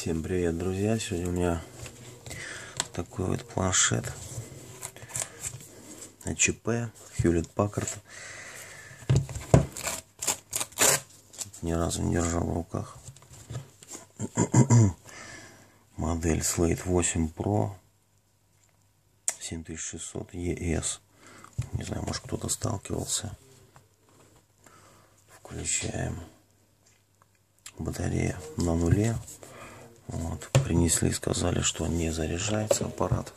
Всем привет, друзья! Сегодня у меня такой вот планшет HP Hewlett Packard. Ни разу не держал в руках. Модель Slate 8 Pro 7600 ES. Не знаю, может кто-то сталкивался. Включаем. Батарея на нуле. Вот. Принесли, сказали, что не заряжается аппарат.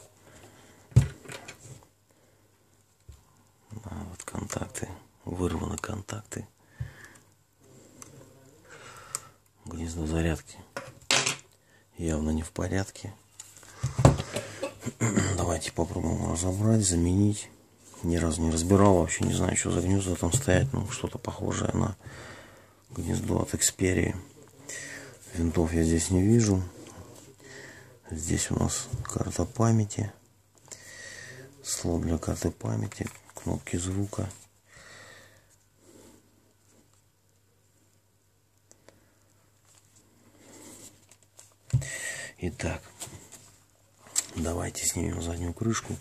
Вот контакты. Вырваны контакты. Гнездо зарядки явно не в порядке. Давайте попробуем разобрать, заменить. Ни разу не разбирал, вообще не знаю, что за гнезда там стоят. Ну, что-то похожее на гнездо от Xperia. Винтов я здесь не вижу. Здесь у нас карта памяти. Слот для карты памяти. Кнопки звука. Итак, давайте снимем заднюю крышку.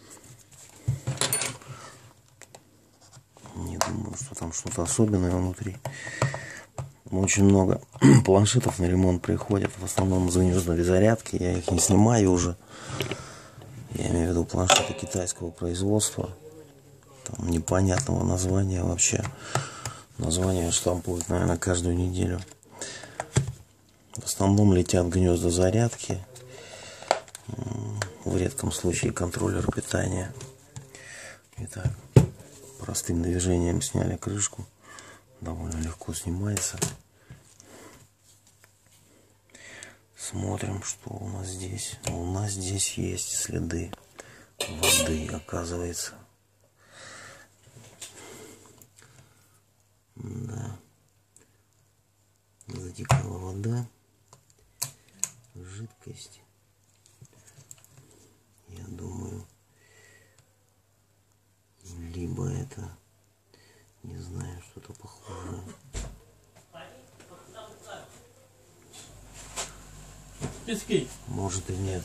Не думаю, что там что-то особенное внутри. Очень много планшетов на ремонт приходят. В основном за гнездовые зарядки. Я их не снимаю уже. Я имею в виду планшеты китайского производства. Там непонятного названия вообще. Название штампуют, наверное, каждую неделю. В основном летят гнезда зарядки. В редком случае контроллер питания. Итак, простым движением сняли крышку. Довольно легко снимается. Смотрим, что у нас здесь. У нас здесь есть следы воды, оказывается. Да. Затекала вода. Жидкость. Я думаю, либо это, не знаю, что-то похожее. Может и нет.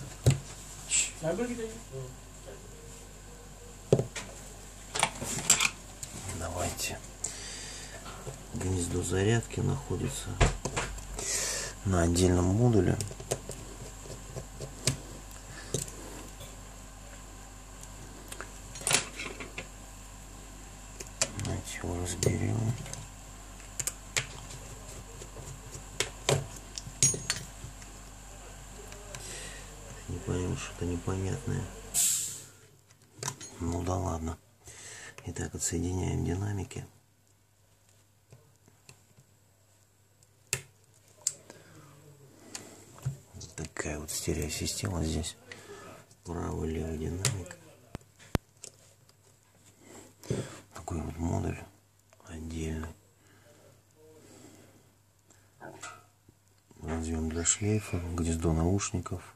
Давайте. Гнездо зарядки находится на отдельном модуле. Давайте его разберем. Не пойму, что-то непонятное. Ну да ладно. Итак, отсоединяем динамики. Такая вот стереосистема здесь. Правый, левый динамик. Такой вот модуль отдельный. Разъем для шлейфа, гнездо наушников.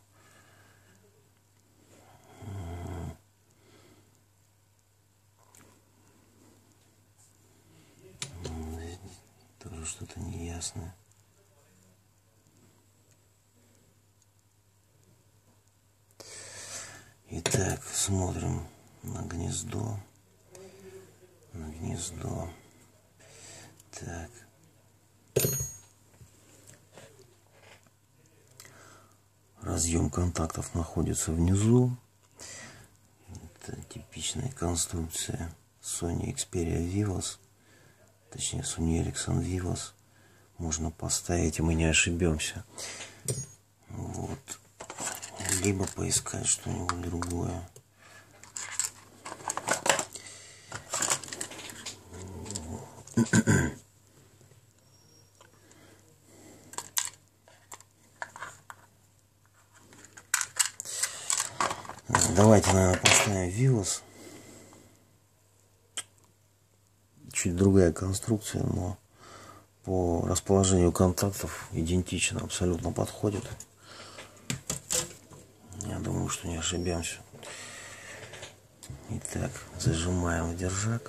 Тоже что-то неясное. Итак, смотрим на гнездо. На гнездо. Так. Разъем контактов находится внизу. Это типичная конструкция Sony Xperia Vivos. Точнее, Sony Ericsson Vivos. Можно поставить, и мы не ошибемся. Вот. Либо поискать что-нибудь другое. Давайте, наверное, поставим Vivos. Чуть другая конструкция, но по расположению контактов идентично, абсолютно подходит. Я думаю, что не ошибемся. Итак, зажимаем в держак.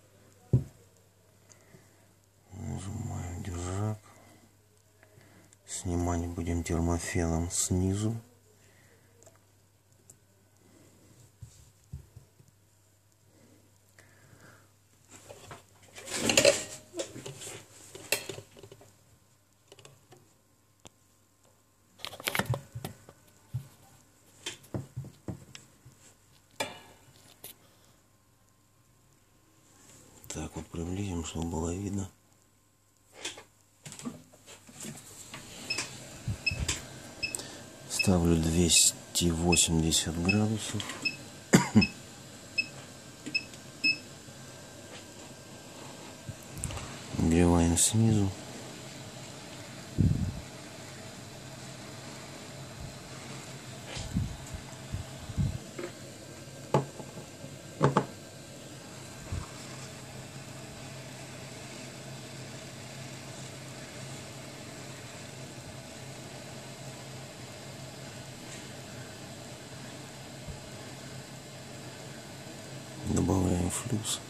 Нажимаем держак. Снимать будем термофеном снизу. Так вот приблизим, чтобы было видно. Ставлю 280 градусов. Нагреваем снизу. Добавляем флюс.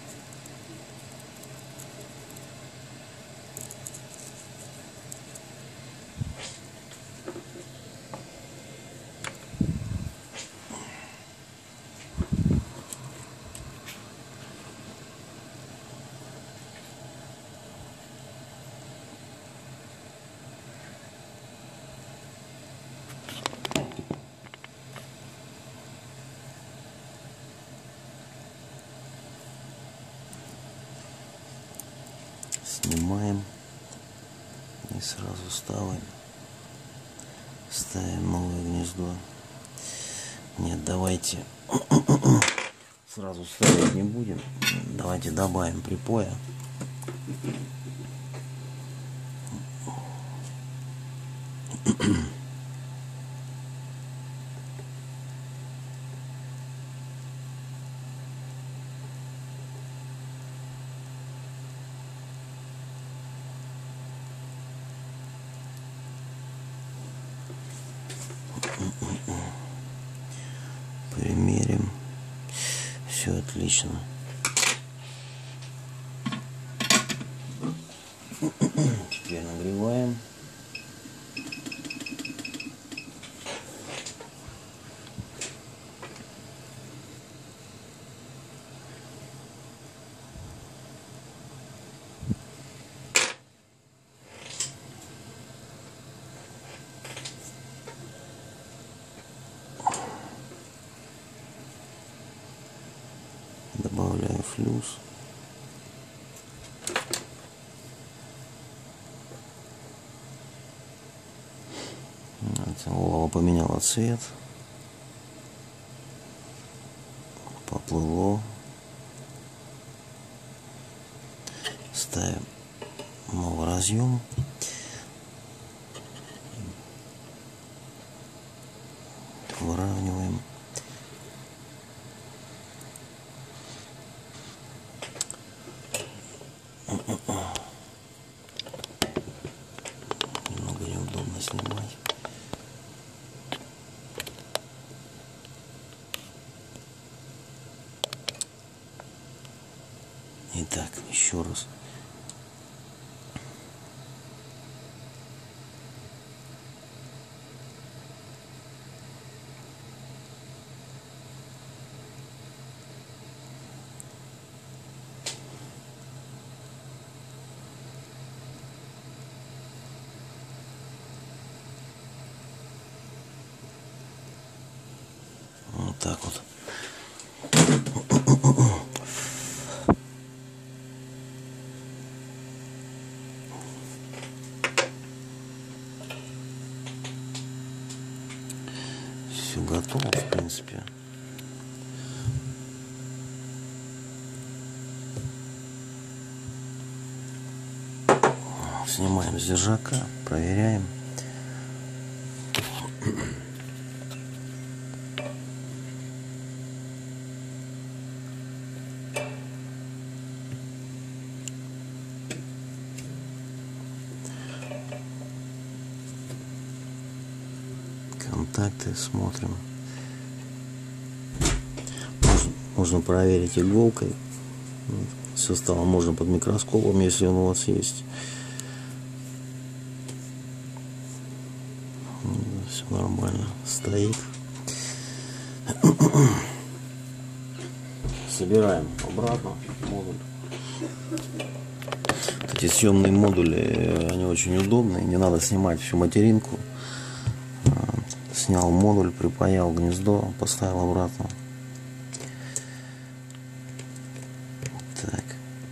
Снимаем и сразу ставим новое гнездо. Нет, давайте сразу ставить не будем. Давайте добавим припоя. Примерим. Все отлично. Теперь нагреваем. Добавляю флюс. Олово поменяло цвет. Поплыло. Ставим новый разъем. Выравниваем. Немного неудобно снимать. Итак, еще раз. Вот так вот. Все готово, в принципе. Снимаем с держака, проверяем. Контакты смотрим. Можно проверить иголкой. Все стало можно под микроскопом, если он у вас есть. Все нормально. Стоит. Собираем обратно модуль. Эти съемные модули, они очень удобные. Не надо снимать всю материнку. Снял модуль, припаял гнездо, поставил обратно. Так.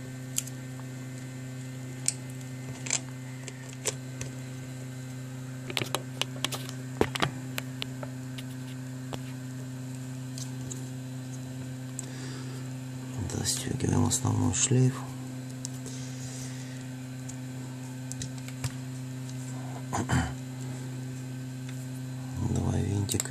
Застегиваем основной шлейф. Два винтика.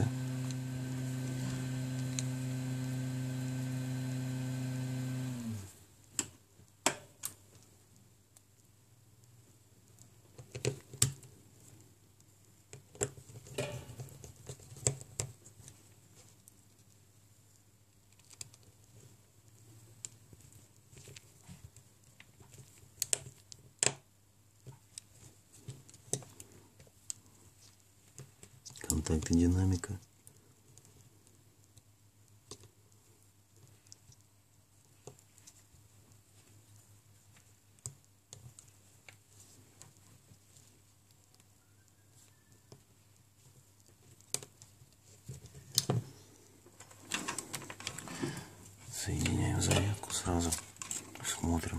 Контакты динамика. Соединяем зарядку сразу. Смотрим.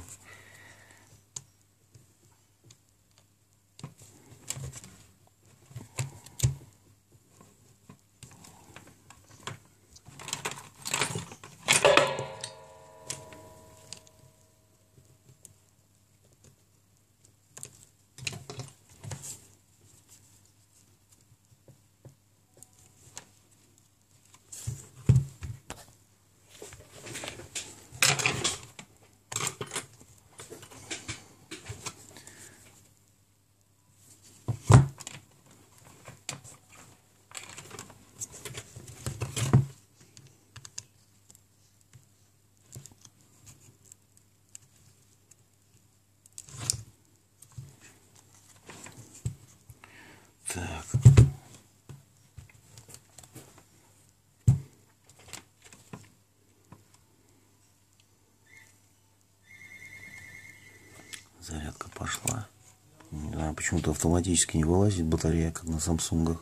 Так. Зарядка пошла. Не знаю, почему-то автоматически не вылазит батарея, как на Самсунгах.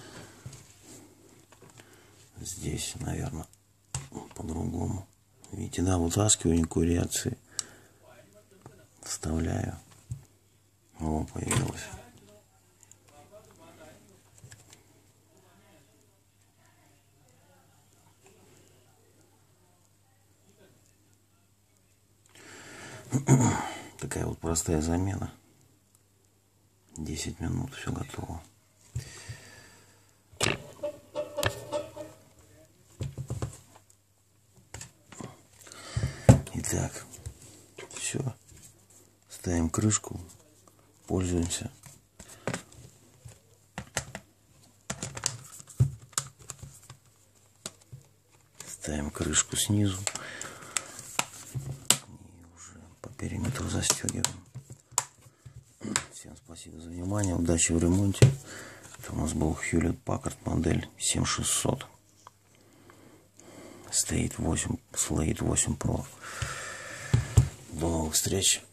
Здесь, наверное, по-другому. Видите, да, вытаскиваю, никакой реакции. Вставляю. О, появилась. Такая вот простая замена. 10 минут, все готово. Итак, все. Ставим крышку, пользуемся. Ставим крышку снизу. По периметру застегиваем. Всем спасибо за внимание. Удачи в ремонте. Это у нас был Hewlett Packard модель 7600. Стоит 8 Slate 8 Pro. До новых встреч.